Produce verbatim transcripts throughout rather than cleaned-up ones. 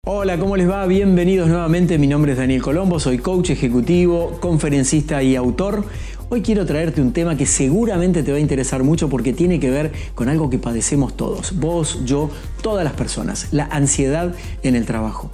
Hola, ¿cómo les va? Bienvenidos nuevamente. Mi nombre es Daniel Colombo, soy coach ejecutivo, conferencista y autor. Hoy quiero traerte un tema que seguramente te va a interesar mucho porque tiene que ver con algo que padecemos todos, vos, yo, todas las personas, la ansiedad en el trabajo.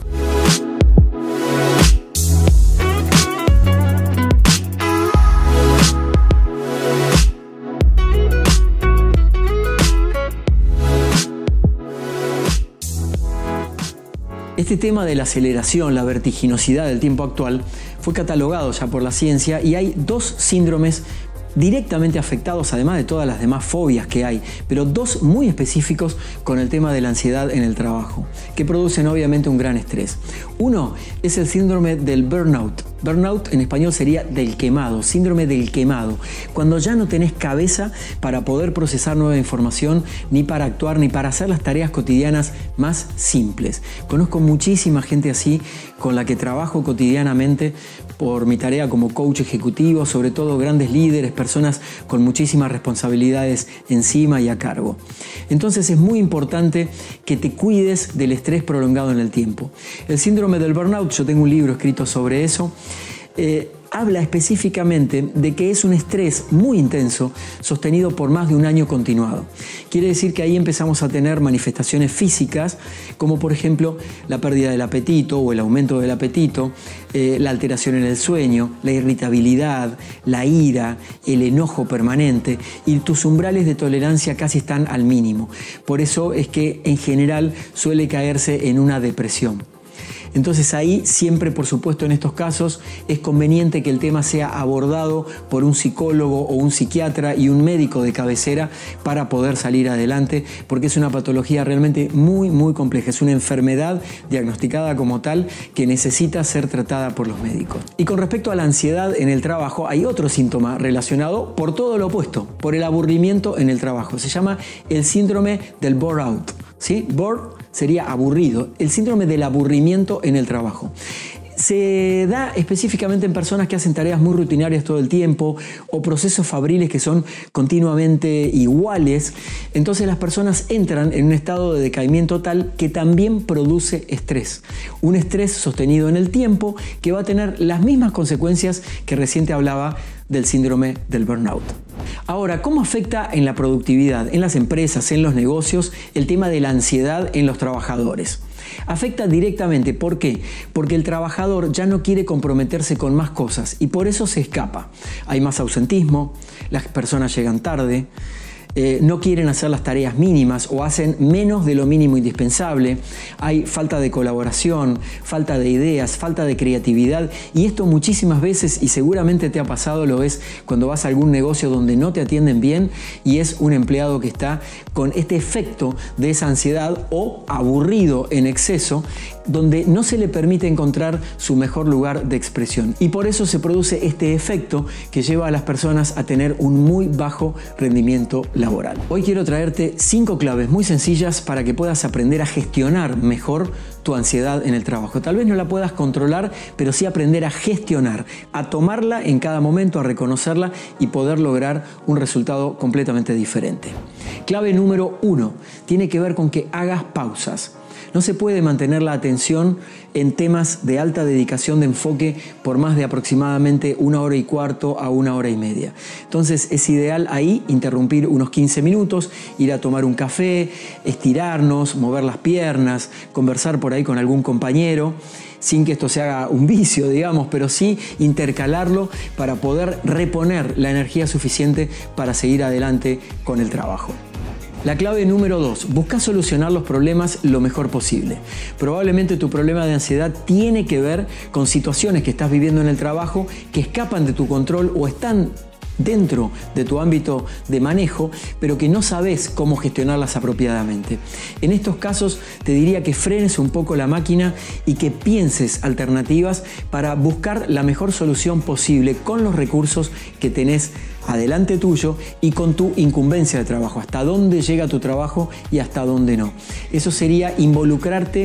Este tema de la aceleración, la vertiginosidad del tiempo actual fue catalogado ya por la ciencia y hay dos síndromes directamente afectados, además de todas las demás fobias que hay, pero dos muy específicos con el tema de la ansiedad en el trabajo, que producen obviamente un gran estrés. Uno es el síndrome del burnout. Burnout en español sería del quemado, síndrome del quemado, cuando ya no tenés cabeza para poder procesar nueva información, ni para actuar, ni para hacer las tareas cotidianas más simples. Conozco muchísima gente así con la que trabajo cotidianamente por mi tarea como coach ejecutivo, sobre todo grandes líderes, personas con muchísimas responsabilidades encima y a cargo. Entonces es muy importante que te cuides del estrés prolongado en el tiempo. El síndrome del burnout, yo tengo un libro escrito sobre eso, eh, habla específicamente de que es un estrés muy intenso sostenido por más de un año continuado. Quiere decir que ahí empezamos a tener manifestaciones físicas como por ejemplo la pérdida del apetito o el aumento del apetito, eh, la alteración en el sueño, la irritabilidad, la ira, el enojo permanente y tus umbrales de tolerancia casi están al mínimo. Por eso es que en general suele caerse en una depresión. Entonces ahí siempre, por supuesto, en estos casos es conveniente que el tema sea abordado por un psicólogo o un psiquiatra y un médico de cabecera para poder salir adelante, porque es una patología realmente muy, muy compleja. Es una enfermedad diagnosticada como tal que necesita ser tratada por los médicos. Y con respecto a la ansiedad en el trabajo, hay otro síntoma relacionado por todo lo opuesto, por el aburrimiento en el trabajo. Se llama el síndrome del burnout. ¿Sí? Bore sería aburrido, el síndrome del aburrimiento en el trabajo. Se da específicamente en personas que hacen tareas muy rutinarias todo el tiempo o procesos fabriles que son continuamente iguales. Entonces las personas entran en un estado de decaimiento tal que también produce estrés. Un estrés sostenido en el tiempo que va a tener las mismas consecuencias que recién te hablaba del síndrome del burnout. Ahora, ¿cómo afecta en la productividad, en las empresas, en los negocios, el tema de la ansiedad en los trabajadores? Afecta directamente. ¿Por qué? Porque el trabajador ya no quiere comprometerse con más cosas y por eso se escapa. Hay más ausentismo, las personas llegan tarde, Eh, no quieren hacer las tareas mínimas o hacen menos de lo mínimo indispensable, hay falta de colaboración, falta de ideas, falta de creatividad y esto muchísimas veces, y seguramente te ha pasado, lo ves cuando vas a algún negocio donde no te atienden bien y es un empleado que está con este efecto de esa ansiedad o aburrido en exceso, donde no se le permite encontrar su mejor lugar de expresión. Y por eso se produce este efecto que lleva a las personas a tener un muy bajo rendimiento laboral. Hoy quiero traerte cinco claves muy sencillas para que puedas aprender a gestionar mejor tu ansiedad en el trabajo. Tal vez no la puedas controlar, pero sí aprender a gestionar, a tomarla en cada momento, a reconocerla y poder lograr un resultado completamente diferente. Clave número uno, tiene que ver con que hagas pausas. No se puede mantener la atención en temas de alta dedicación de enfoque por más de aproximadamente una hora y cuarto a una hora y media. Entonces es ideal ahí interrumpir unos quince minutos, ir a tomar un café, estirarnos, mover las piernas, conversar por ahí con algún compañero, sin que esto se haga un vicio, digamos, pero sí intercalarlo para poder reponer la energía suficiente para seguir adelante con el trabajo. La clave número dos, busca solucionar los problemas lo mejor posible. Probablemente tu problema de ansiedad tiene que ver con situaciones que estás viviendo en el trabajo que escapan de tu control o están dentro de tu ámbito de manejo, pero que no sabes cómo gestionarlas apropiadamente. En estos casos te diría que frenes un poco la máquina y que pienses alternativas para buscar la mejor solución posible con los recursos que tenés adelante tuyo y con tu incumbencia de trabajo, hasta dónde llega tu trabajo y hasta dónde no. Eso sería involucrarte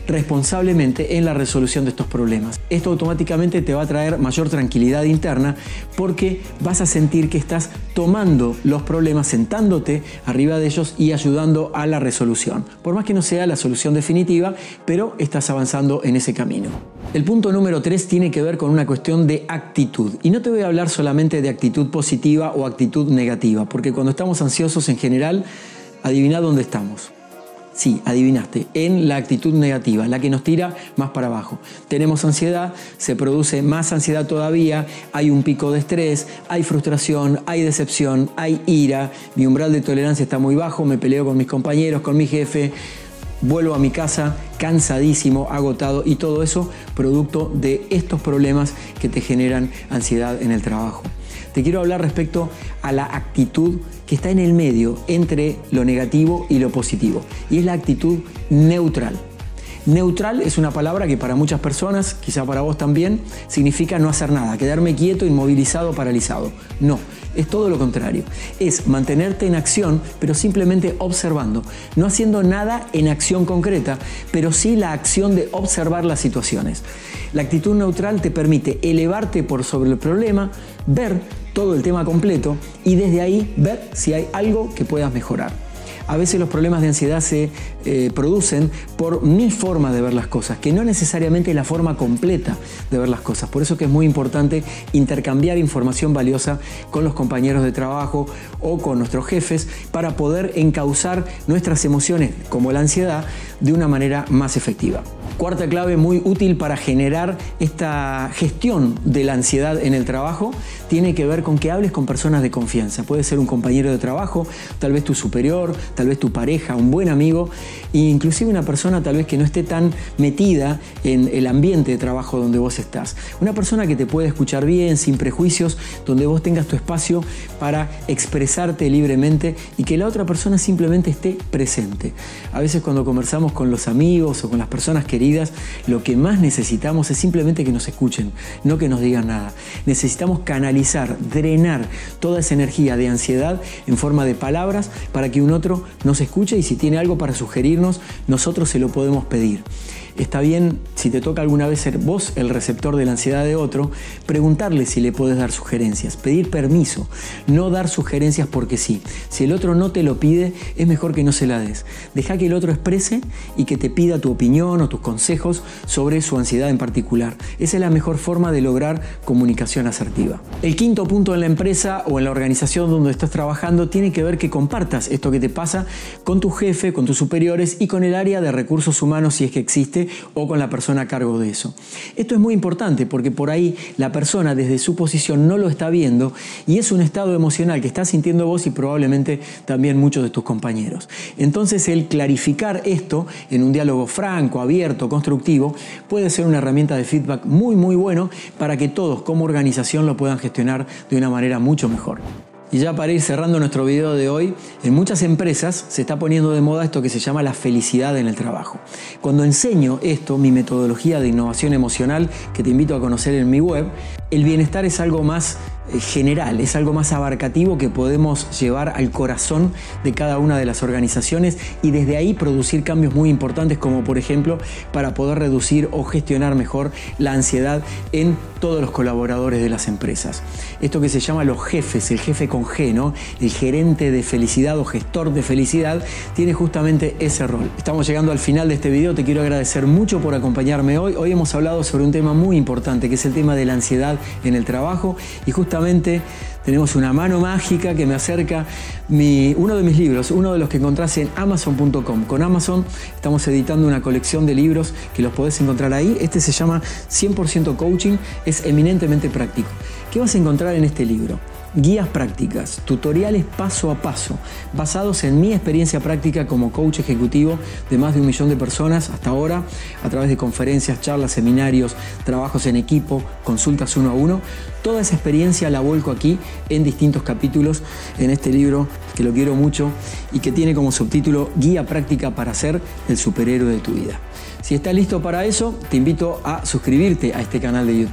responsablemente en la resolución de estos problemas. Esto automáticamente te va a traer mayor tranquilidad interna porque vas a sentir que estás tomando los problemas, sentándote arriba de ellos y ayudando a la resolución. Por más que no sea la solución definitiva, pero estás avanzando en ese camino. El punto número tres tiene que ver con una cuestión de actitud. Y no te voy a hablar solamente de actitud positiva o actitud negativa, porque cuando estamos ansiosos en general, adivina dónde estamos. Sí, adivinaste, en la actitud negativa, la que nos tira más para abajo. Tenemos ansiedad, se produce más ansiedad todavía, hay un pico de estrés, hay frustración, hay decepción, hay ira, mi umbral de tolerancia está muy bajo, me peleo con mis compañeros, con mi jefe, vuelvo a mi casa cansadísimo, agotado, y todo eso producto de estos problemas que te generan ansiedad en el trabajo. Te quiero hablar respecto a la actitud que está en el medio entre lo negativo y lo positivo, y es la actitud neutral. Neutral es una palabra que para muchas personas, quizá para vos también, significa no hacer nada, quedarme quieto, inmovilizado, paralizado. No, es todo lo contrario. Es mantenerte en acción, pero simplemente observando. No haciendo nada en acción concreta, pero sí la acción de observar las situaciones. La actitud neutral te permite elevarte por sobre el problema, ver todo el tema completo y desde ahí ver si hay algo que puedas mejorar. A veces los problemas de ansiedad se eh, producen por mi forma de ver las cosas, que no necesariamente es la forma completa de ver las cosas. Por eso que es muy importante intercambiar información valiosa con los compañeros de trabajo o con nuestros jefes para poder encauzar nuestras emociones, como la ansiedad, de una manera más efectiva. Cuarta clave muy útil para generar esta gestión de la ansiedad en el trabajo tiene que ver con que hables con personas de confianza. Puede ser un compañero de trabajo, tal vez tu superior, tal vez tu pareja, un buen amigo e inclusive una persona tal vez que no esté tan metida en el ambiente de trabajo donde vos estás. Una persona que te puede escuchar bien, sin prejuicios, donde vos tengas tu espacio para expresarte libremente y que la otra persona simplemente esté presente. A veces cuando conversamos con los amigos o con las personas queridas, lo que más necesitamos es simplemente que nos escuchen, no que nos digan nada. Necesitamos canalizar, drenar toda esa energía de ansiedad en forma de palabras para que un otro nos escuche y si tiene algo para sugerirnos, nosotros se lo podemos pedir. Está bien, si te toca alguna vez ser vos el receptor de la ansiedad de otro, preguntarle si le podés dar sugerencias, pedir permiso, no dar sugerencias porque sí. Si el otro no te lo pide, es mejor que no se la des. Deja que el otro exprese y que te pida tu opinión o tus consejos sobre su ansiedad en particular. Esa es la mejor forma de lograr comunicación asertiva. El quinto punto en la empresa o en la organización donde estás trabajando tiene que ver que compartas esto que te pasa con tu jefe, con tus superiores y con el área de recursos humanos si es que existe, o con la persona a cargo de eso. Esto es muy importante porque por ahí la persona desde su posición no lo está viendo y es un estado emocional que estás sintiendo vos y probablemente también muchos de tus compañeros. Entonces el clarificar esto en un diálogo franco, abierto, constructivo puede ser una herramienta de feedback muy muy bueno para que todos como organización lo puedan gestionar de una manera mucho mejor. Y ya para ir cerrando nuestro video de hoy, en muchas empresas se está poniendo de moda esto que se llama la felicidad en el trabajo. Cuando enseño esto, mi metodología de innovación emocional, que te invito a conocer en mi web, el bienestar es algo más general, es algo más abarcativo que podemos llevar al corazón de cada una de las organizaciones y desde ahí producir cambios muy importantes, como por ejemplo para poder reducir o gestionar mejor la ansiedad en todos los colaboradores de las empresas. Esto que se llama los jefes, el jefe con G, ¿no? El gerente de felicidad o gestor de felicidad tiene justamente ese rol. Estamos llegando al final de este video, te quiero agradecer mucho por acompañarme hoy. Hoy hemos hablado sobre un tema muy importante que es el tema de la ansiedad en el trabajo y justamente tenemos una mano mágica que me acerca mi, uno de mis libros, uno de los que encontrás en amazon punto com. Con Amazon estamos editando una colección de libros que los podés encontrar ahí. Este se llama cien por ciento Coaching, es eminentemente práctico. ¿Qué vas a encontrar en este libro? Guías prácticas, tutoriales paso a paso, basados en mi experiencia práctica como coach ejecutivo de más de un millón de personas hasta ahora, a través de conferencias, charlas, seminarios, trabajos en equipo, consultas uno a uno. Toda esa experiencia la vuelco aquí en distintos capítulos en este libro que lo quiero mucho y que tiene como subtítulo Guía práctica para ser el superhéroe de tu vida. Si estás listo para eso, te invito a suscribirte a este canal de YouTube.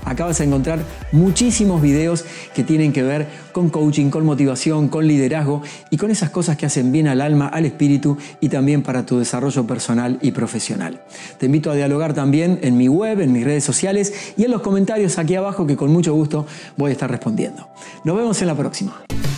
Acá vas a encontrar muchísimos videos que tienen que ver con coaching, con motivación, con liderazgo y con esas cosas que hacen bien al alma, al espíritu y también para tu desarrollo personal y profesional. Te invito a dialogar también en mi web, en mis redes sociales y en los comentarios aquí abajo que con mucho gusto voy a estar respondiendo. Nos vemos en la próxima.